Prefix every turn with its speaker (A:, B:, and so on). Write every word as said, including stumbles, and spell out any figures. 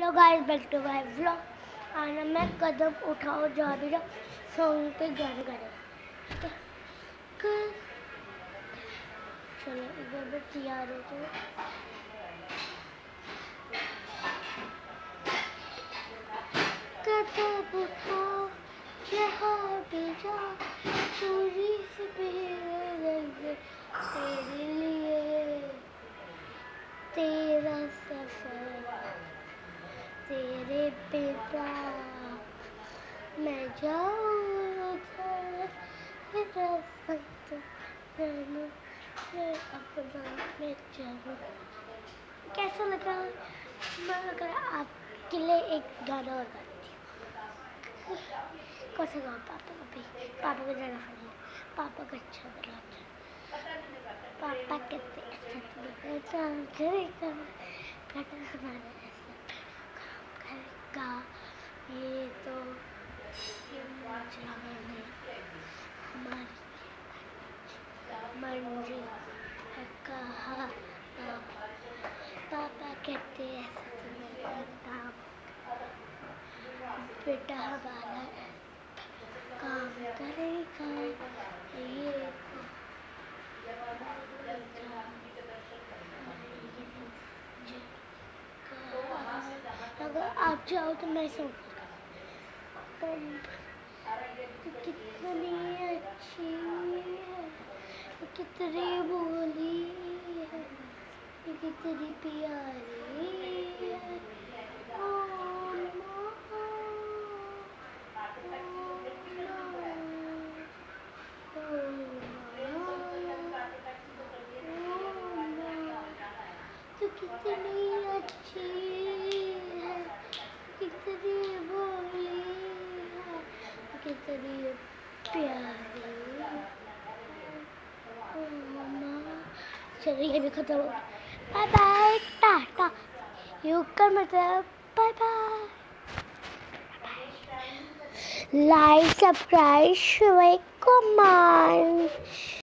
A: Hello guys, back to my vlog. आना मैं कदम उठाओ जा भी रहा सॉन्ग पे गाने गा रहे। ठीक है, चलो इधर भी तैयार हो जाओ। कदम उठाओ जहाँ भी जाओ, चोरी से तेरे लिए तेरा सफर तेरे पिता मैं जाऊँ अपना मैं जाऊँ। कैसा लगा? मैं लगा आपके लिए एक गाना और गाती हूँ। कौन सा गाऊँ? पापा का भी पापा को ज़्यादा फनी, पापा का अच्छा लगाता है। पापा कहते ऐसा करेगा बेटा, हमारा ऐसा काम करेगा। ये तो जाने हमारी मंजिल है कहाँ। पापा कहते ऐसा तुम्हारा काम बेटा हमारा काम करेगा। ये अगर आप चाहो तो मैं सो कितनी अच्छी है, कितनी बोली है, कितनी प्यारी है। ओ माँ, तो कितनी अच्छी है, कितनी बोली है, कितनी प्यारी। चलो ये भी खत्म हो गया। Bye bye, Tata. यू कर मतलब bye bye. Like, subscribe, comment.